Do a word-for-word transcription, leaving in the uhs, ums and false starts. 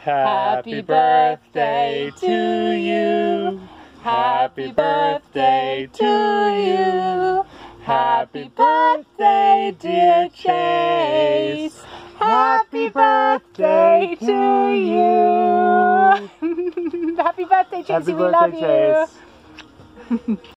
Happy birthday to you. Happy birthday to you. Happy birthday, dear Chase. Happy birthday to you. Happy birthday, Chase. We love you.